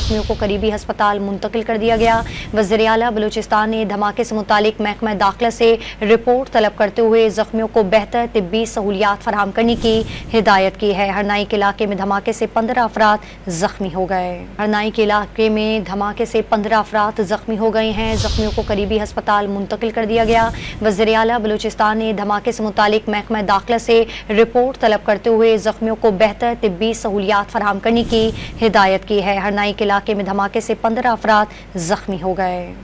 जख्मियों को करीबी अस्पताल मुंतकिल कर दिया गया। वज़ीर आला बलूचिस्तान ने धमाके से मुतालिक महकमा दाखिला से रिपोर्ट तलब करते हुए जख्मियों को बेहतर तिब्बी सहूलियात फराहम करने की हिदायत की है। हरनाइक इलाके में धमाके से 15 अफराद जख्मी हो गए। हरनाइक इलाके में धमाके से 15 अफराद जख्मी हो गए हैं। जख्मियों को करीबी अस्पताल मुंतकिल कर दिया गया। वज़ीर आला बलूचिस्तान ने धमाके से मुतालिक महकमा दाखिला से रिपोर्ट तलब करते हुए जख्मियों को बेहतर तिब्बी सहूलियात फराहम करने की हिदायत की है। हरनाइक इलाके में धमाके से 15 अफराद जख्मी हो गए।